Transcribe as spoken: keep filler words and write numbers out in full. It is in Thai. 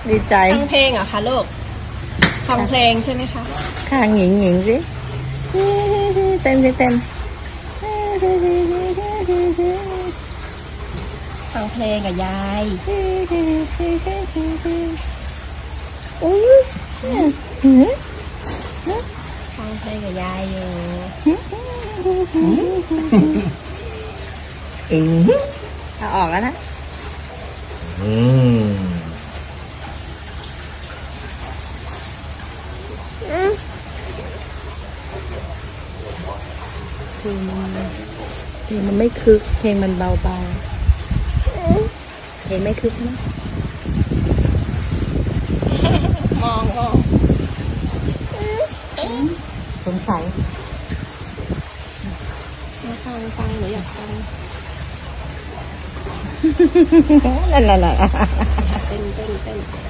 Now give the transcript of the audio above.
ดีใจฟังเพลงเหรอคะลูกฟังเพลงใช่ไหมคะข้างหญิงหญิงสิเต้นสิเต้นฟังเพลงกับยายอุ้ยฟังเพลงกับยายอยู่เอาออกแล้วนะอืมเพลงมันเพลงมันไม่คึกเพลงมันเบาๆเพลงไม่คึกนะมองมองสงสัยมาฟังฟังหนูอยากฟังนั่นแหละเต้นเต้นเต้น